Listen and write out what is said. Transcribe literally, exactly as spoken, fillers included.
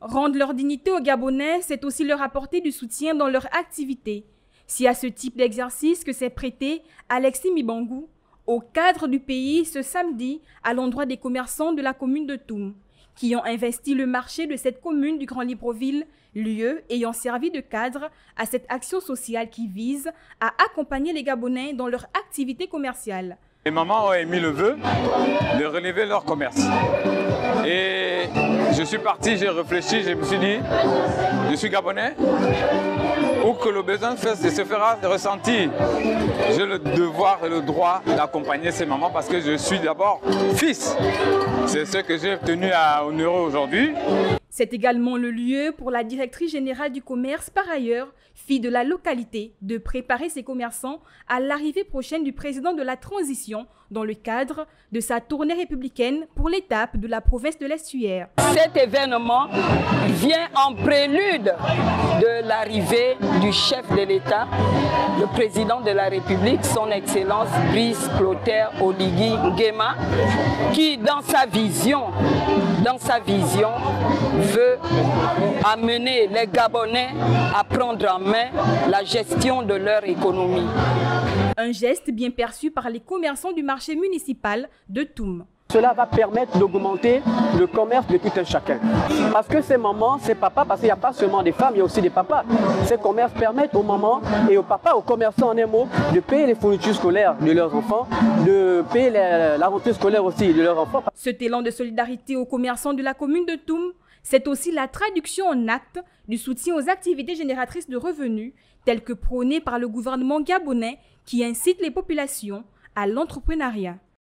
Rendre leur dignité aux Gabonais, c'est aussi leur apporter du soutien dans leur activité. C'est à ce type d'exercice que s'est prêté Alexis Mibangou, au cadre du pays ce samedi à l'endroit des commerçants de la commune de Toum, qui ont investi le marché de cette commune du Grand Libreville, lieu ayant servi de cadre à cette action sociale qui vise à accompagner les Gabonais dans leur activité commerciale. Les mamans ont émis le vœu de relever leur commerce. Et je suis parti, j'ai réfléchi, je me suis dit, je suis Gabonais, où que le besoin se fera ressentir. J'ai le devoir et le droit d'accompagner ces mamans parce que je suis d'abord fils. C'est ce que j'ai tenu à honorer aujourd'hui. C'est également le lieu pour la directrice générale du commerce, par ailleurs, fille de la localité, de préparer ses commerçants à l'arrivée prochaine du président de la transition dans le cadre de sa tournée républicaine pour l'étape de la province de l'Estuaire. Cet événement vient en prélude de l'arrivée du chef de l'État, le président de la République, son Excellence Brice Clotaire Oligui Nguema, qui dans sa vision, dans sa vision, veut amener les Gabonais à prendre en main la gestion de leur économie. Un geste bien perçu par les commerçants du marché municipal de Toum. Cela va permettre d'augmenter le commerce de tout un chacun. Parce que ces mamans, ces papas, parce qu'il n'y a pas seulement des femmes, il y a aussi des papas. Ces commerces permettent aux mamans et aux papas, aux commerçants en un mot, de payer les fournitures scolaires de leurs enfants, de payer la, la rentrée scolaire aussi de leurs enfants. Cet élan de solidarité aux commerçants de la commune de Toum, c'est aussi la traduction en actes du soutien aux activités génératrices de revenus, telles que prônées par le gouvernement gabonais qui incite les populations à l'entrepreneuriat.